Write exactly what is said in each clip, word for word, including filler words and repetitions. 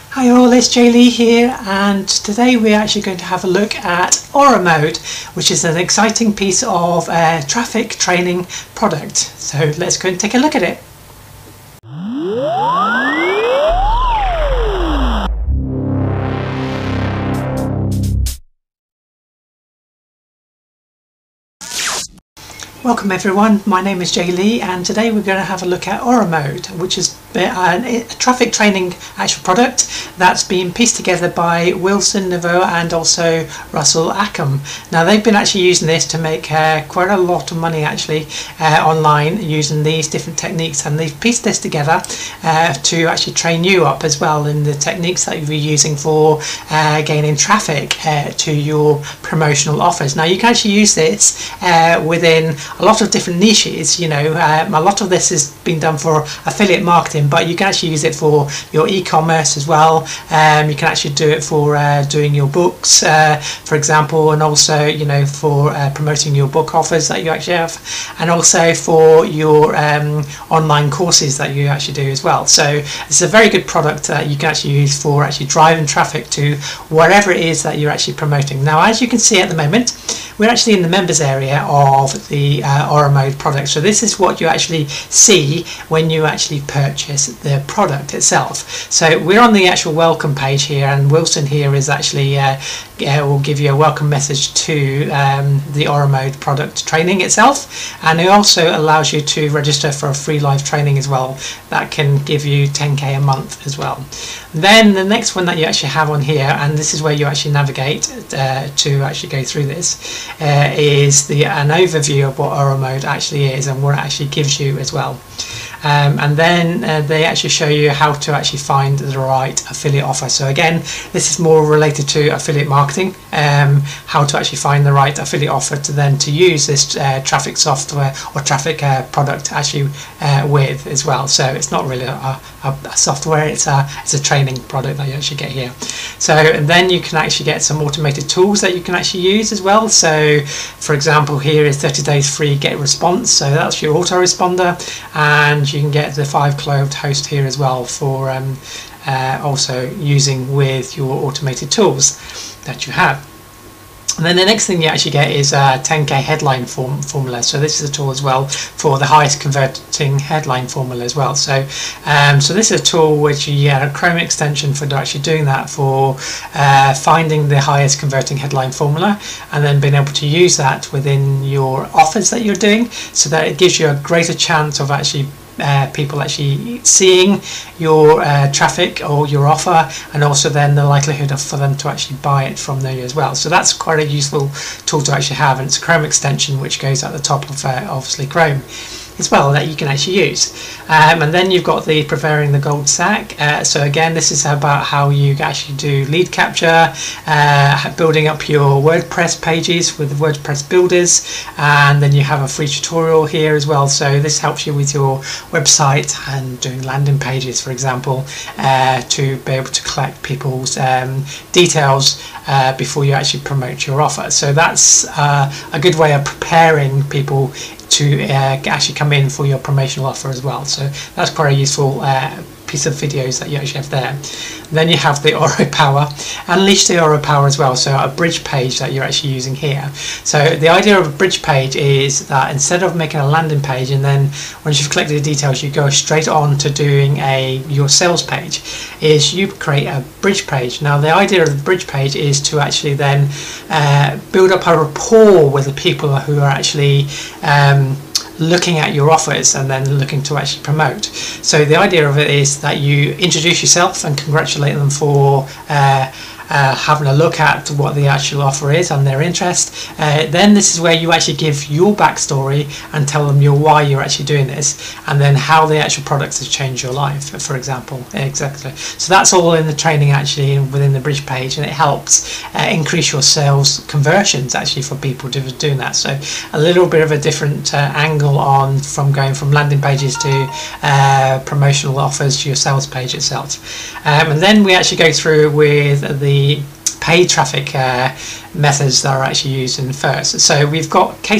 Hi all, it's Jay Lee here, and today we're actually going to have a look at Oromode, which is an exciting piece of uh, traffic training product. So let's go and take a look at it. Welcome everyone, my name is Jay Lee, and today we're going to have a look at Oromode, which is a traffic training actual product that's been pieced together by Wilson Naveau and also Russell Ackham. Now they've been actually using this to make uh, quite a lot of money actually uh, online using these different techniques, and they've pieced this together uh, to actually train you up as well in the techniques that you'll be using for uh, gaining traffic uh, to your promotional offers. Now you can actually use this uh, within a lot of different niches. You know, um, a lot of this has been done for affiliate marketing, but you can actually use it for your e-commerce as well. Um, you can actually do it for uh, doing your books, uh, for example, and also, you know, for uh, promoting your book offers that you actually have, and also for your um, online courses that you actually do as well. So it's a very good product that you can actually use for actually driving traffic to whatever it is that you're actually promoting. Now, as you can see at the moment, we're actually in the members area of the uh, Oromode product. So this is what you actually see when you actually purchase the product itself. So we're on the actual welcome page here, and Wilson here is actually uh, uh, will give you a welcome message to um, the Oromode product training itself, and it also allows you to register for a free live training as well that can give you ten K a month as well. Then the next one that you actually have on here, and this is where you actually navigate uh, to actually go through this, uh, is the an overview of what Oromode actually is and what it actually gives you as well. Um, and then uh, they actually show you how to actually find the right affiliate offer. So again, this is more related to affiliate marketing, um, how to actually find the right affiliate offer to then to use this uh, traffic software or traffic uh, product actually uh, with as well. So it's not really a, a, a software, it's a, it's a training product that you actually get here. So and then you can actually get some automated tools that you can actually use as well. So for example, here is thirty days free get response. So that's your autoresponder, and you can get the five clothed host here as well for um, uh, also using with your automated tools that you have. And then the next thing you actually get is a ten K headline form formula. So this is a tool as well for the highest converting headline formula as well. So um, so this is a tool which you get a Chrome extension for actually doing that, for uh, finding the highest converting headline formula and then being able to use that within your offers that you're doing, so that it gives you a greater chance of actually Uh, people actually seeing your uh, traffic or your offer, and also then the likelihood of for them to actually buy it from there as well. So that's quite a useful tool to actually have, and it's a Chrome extension which goes at the top of uh, obviously Chrome as well that you can actually use. Um, and then you've got the preparing the gold stack. Uh, so again, this is about how you actually do lead capture, uh, building up your WordPress pages with WordPress builders, and then you have a free tutorial here as well. So this helps you with your website and doing landing pages, for example, uh, to be able to collect people's um, details uh, before you actually promote your offer. So that's uh, a good way of preparing people to uh, actually come in for your promotional offer as well. So that's quite a useful uh, piece of videos that you actually have there. Then you have the Oro Power, unleash the Oro Power as well. So a bridge page that you're actually using here. So the idea of a bridge page is that instead of making a landing page and then once you've collected the details you go straight on to doing a your sales page, is you create a bridge page. Now the idea of the bridge page is to actually then uh, build up a rapport with the people who are actually um, looking at your offers and then looking to actually promote. So the idea of it is that you introduce yourself and congratulate them for uh, uh, having a look at what the actual offer is and their interest. Uh, then this is where you actually give your backstory and tell them your why you're actually doing this, and then how the actual products have changed your life, for example. Exactly. So that's all in the training actually within the bridge page, and it helps uh, increase your sales conversions actually for people to doing that. So a little bit of a different uh, angle on from going from landing pages to uh, promotional offers to your sales page itself. Um, and then we actually go through with the paid traffic uh, methods that are actually used in first. So we've got case study,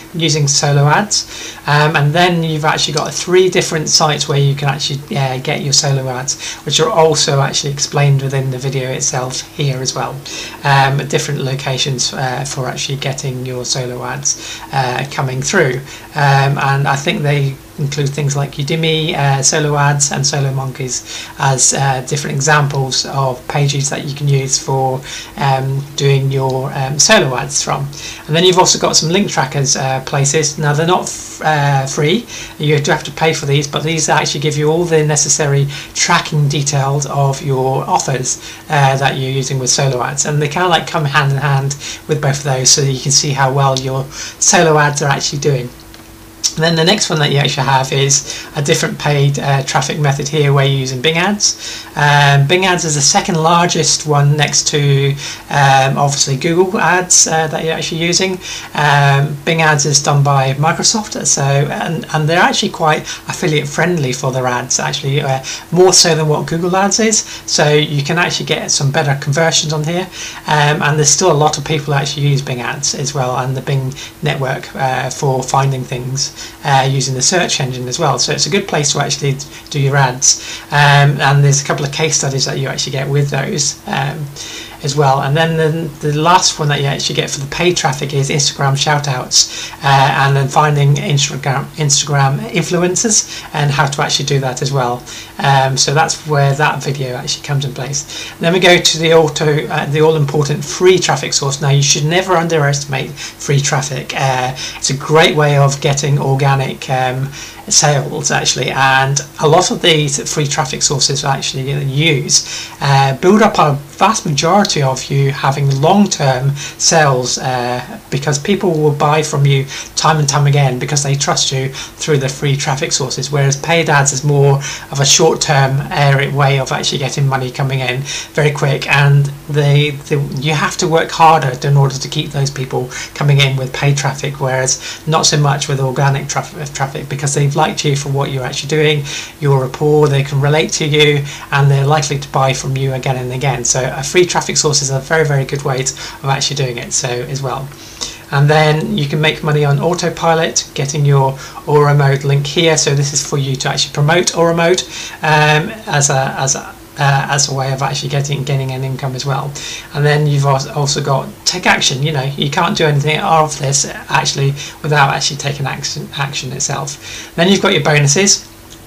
using solo ads, um, and then you've actually got three different sites where you can actually uh, get your solo ads, which are also actually explained within the video itself here as well. Um, different locations uh, for actually getting your solo ads uh, coming through, um, and I think they include things like Udemy, uh, Solo Ads and Solo Monkeys as uh, different examples of pages that you can use for um, doing your um, solo ads from. And then you've also got some link trackers uh, places. Now they're not f uh, free, you do have to pay for these, but these actually give you all the necessary tracking details of your offers uh, that you're using with solo ads, and they kind of like come hand in hand with both of those, so that you can see how well your solo ads are actually doing. And then the next one that you actually have is a different paid uh, traffic method here, where you're using Bing Ads. Um, Bing Ads is the second largest one next to um, obviously Google Ads uh, that you're actually using. Um, Bing Ads is done by Microsoft, so and, and they're actually quite affiliate friendly for their ads, actually uh, more so than what Google Ads is. So you can actually get some better conversions on here, um, and there's still a lot of people that actually use Bing Ads as well, and the Bing network uh, for finding things. Uh, using the search engine as well, so it's a good place to actually do your ads, um, and there's a couple of case studies that you actually get with those um, as well. And then the, the last one that you actually get for the paid traffic is Instagram shoutouts, uh, and then finding Instagram Instagram influencers and how to actually do that as well. Um, so that's where that video actually comes in place. And then we go to the auto, uh, the all-important free traffic source. Now you should never underestimate free traffic. Uh, it's a great way of getting organic um, sales actually, and a lot of these free traffic sources actually use uh, build up a vast majority of you having long-term sales, uh, because people will buy from you time and time again because they trust you through the free traffic sources, whereas paid ads is more of a short-term area way of actually getting money coming in very quick, and they, they you have to work harder in order to keep those people coming in with paid traffic, whereas not so much with organic traffic, traffic because they've liked you for what you're actually doing, your rapport, they can relate to you, and they're likely to buy from you again and again. So a free traffic source is a very very good way of actually doing it so as well. And then you can make money on autopilot, getting your Oromode link here. So this is for you to actually promote Oromode um, as a as a Uh, as a way of actually getting getting an income as well. And then you've also got take action. You know, you can't do anything of this actually without actually taking action action itself. Then you've got your bonuses,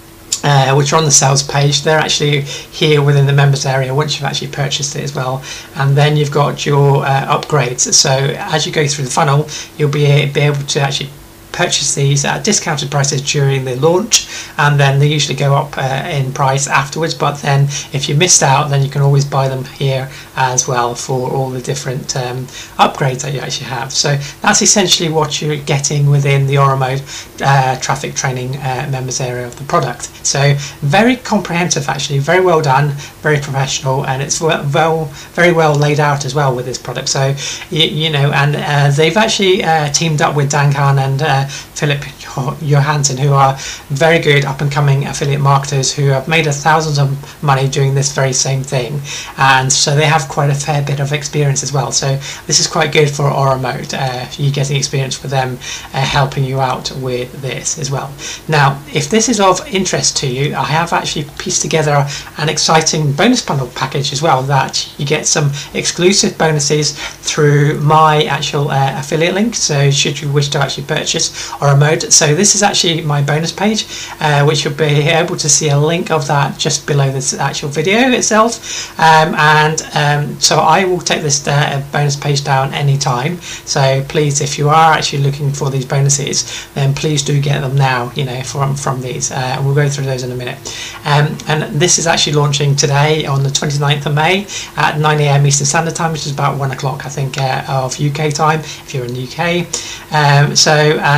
Uh, which are on the sales page. They're actually here within the members area once you've actually purchased it as well. And then you've got your uh, upgrades. So as you go through the funnel, you'll be, be able to actually purchase these at discounted prices during the launch, and then they usually go up uh, in price afterwards, but then if you missed out, then you can always buy them here as well for all the different um, upgrades that you actually have. So that's essentially what you're getting within the Oromode uh, traffic training uh, members area of the product. So very comprehensive actually, very well done, very professional, and it's well, well very well laid out as well with this product. So you, you know, and uh, they've actually uh, teamed up with Dan Khan and uh, Philip Johansson, who are very good up and coming affiliate marketers who have made a thousands of money doing this very same thing, and so they have quite a fair bit of experience as well. So this is quite good for Oromode, uh, you getting experience with them uh, helping you out with this as well. Now if this is of interest to you, I have actually pieced together an exciting bonus bundle package as well, that you get some exclusive bonuses through my actual uh, affiliate link. So should you wish to actually purchase Oromode, so this is actually my bonus page, uh, which you'll be able to see a link of that just below this actual video itself, um, and um, so I will take this uh, bonus page down anytime. So please, if you are actually looking for these bonuses, then please do get them now, you know, from from these, uh, and we'll go through those in a minute. Um, and this is actually launching today on the twenty-ninth of May at nine A M Eastern Standard Time, which is about one o'clock I think uh, of U K time if you're in the U K. Um, so and this is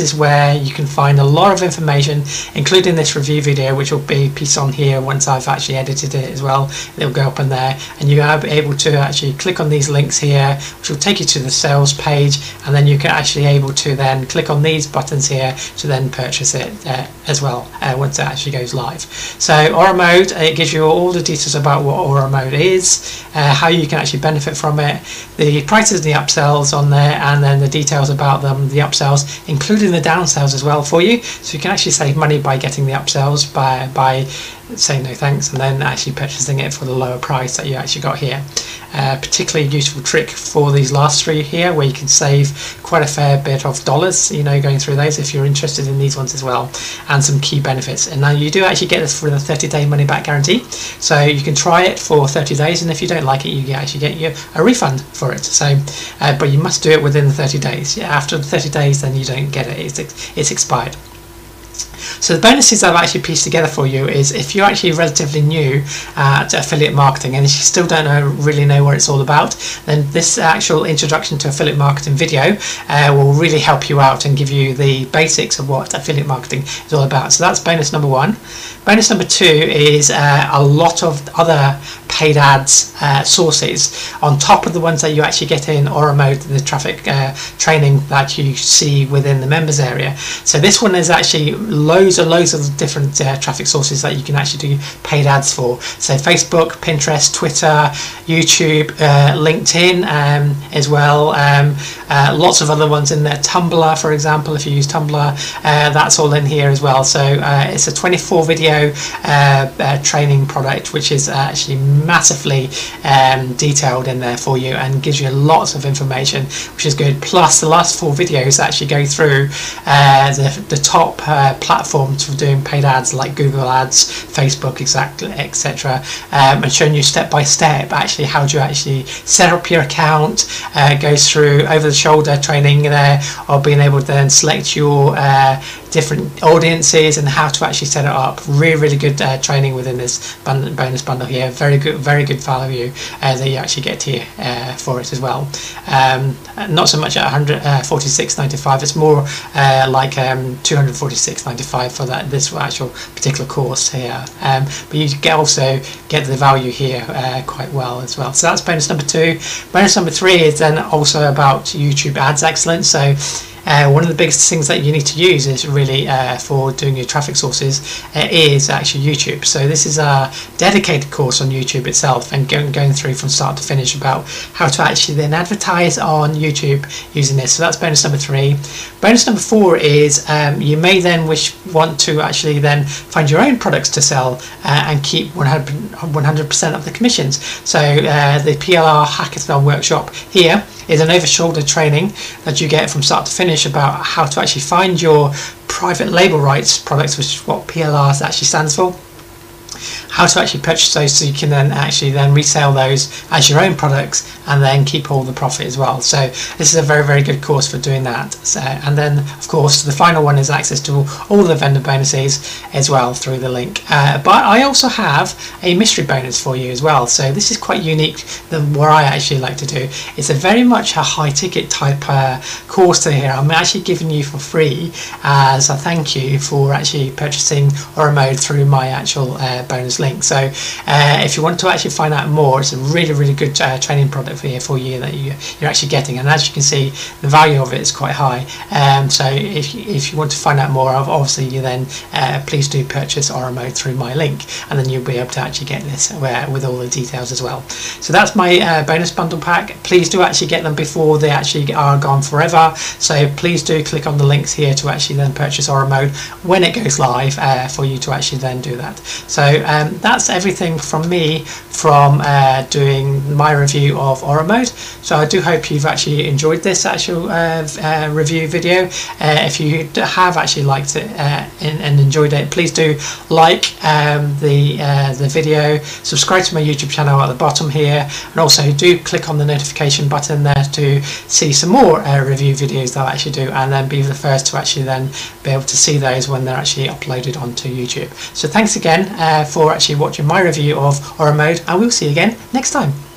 is where you can find a lot of information, including this review video, which will be pieced on here once I've actually edited it as well. It'll go up in there, and you are able to actually click on these links here, which will take you to the sales page, and then you can actually able to then click on these buttons here to then purchase it uh, as well uh, once it actually goes live. So Oromode, it gives you all the details about what Oromode is, uh, how you can actually benefit from it, the prices, the upsells on there, and then the details about them, the upsells, including the downsells as well for you. So you can actually save money by getting the upsells by by saying no thanks and then actually purchasing it for the lower price that you actually got here. Uh, particularly useful trick for these last three here, where you can save quite a fair bit of dollars, you know, going through those if you're interested in these ones as well, and some key benefits. And now you do actually get this for the thirty day money back guarantee, so you can try it for thirty days, and if you don't like it, you actually get you a refund for it. So uh, but you must do it within the thirty days. Yeah, after the thirty days, then you don't get it, it's, it's expired. So the bonuses I've actually pieced together for you is, if you're actually relatively new uh, to affiliate marketing and if you still don't know, really know what it's all about, then this actual introduction to affiliate marketing video uh, will really help you out and give you the basics of what affiliate marketing is all about. So that's bonus number one. Bonus number two is uh, a lot of other paid ads uh, sources on top of the ones that you actually get in Oromode, the traffic uh, training that you see within the members area. So this one is actually loads and loads of different uh, traffic sources that you can actually do paid ads for. So Facebook, Pinterest, Twitter, YouTube, uh, LinkedIn um, as well. Um, uh, lots of other ones in there. Tumblr, for example, if you use Tumblr, uh, that's all in here as well. So uh, it's a twenty-four video uh, uh, training product, which is actually massively um, detailed in there for you and gives you lots of information, which is good. Plus the last four videos actually go through uh, the, the top uh, platforms for doing paid ads like Google Ads, Facebook, exactly, et cetera, um, and showing you step by step actually how do you actually set up your account. Uh, goes through over the shoulder training there, or being able to then select your uh, different audiences and how to actually set it up. Really, really good uh, training within this bundle, bonus bundle here. Very good, very good value uh, that you actually get here uh, for it as well. Um, not so much at one hundred forty-six ninety-five. It's more uh, like um, two hundred forty-six ninety-five for that this actual particular course here. Um, but you get also get the value here uh, quite well as well. So that's bonus number two. Bonus number three is then also about YouTube ads excellence. So Uh, one of the biggest things that you need to use is really uh, for doing your traffic sources uh, is actually YouTube. So this is a dedicated course on YouTube itself, and going, going through from start to finish about how to actually then advertise on YouTube using this. So that's bonus number three. Bonus number four is um, you may then wish want to actually then find your own products to sell uh, and keep one hundred percent of the commissions. So uh, the P L R Hackathon workshop here is an over-shoulder training that you get from start to finish about how to actually find your private label rights products, which is what P L R actually stands for. How to actually purchase those so you can then actually then resell those as your own products and then keep all the profit as well. So this is a very, very good course for doing that. So, and then of course the final one is access to all the vendor bonuses as well through the link. Uh, but I also have a mystery bonus for you as well. So this is quite unique than what I actually like to do. It's a very much a high ticket type uh, course to here. I'm actually giving you for free as a thank you for actually purchasing Oromode through my actual uh, bonus link. So uh, if you want to actually find out more, it's a really, really good uh, training product for you, for you that you, you're actually getting, and as you can see, the value of it is quite high. Um, so if you, if you want to find out more, obviously you then uh, please do purchase Oromode through my link, and then you'll be able to actually get this uh, with all the details as well. So that's my uh, bonus bundle pack. Please do actually get them before they actually are gone forever. So please do click on the links here to actually then purchase Oromode when it goes live uh, for you to actually then do that. So um, that's everything from me from uh, doing my review of Oromode. So I do hope you've actually enjoyed this actual uh, uh, review video. Uh, if you have actually liked it uh, and, and enjoyed it, please do like um, the uh, the video, subscribe to my YouTube channel at the bottom here, and also do click on the notification button there to see some more uh, review videos that I actually do, and then be the first to actually then be able to see those when they're actually uploaded onto YouTube. So thanks again uh, for actually watching my review of Oromode, and we'll see you again next time.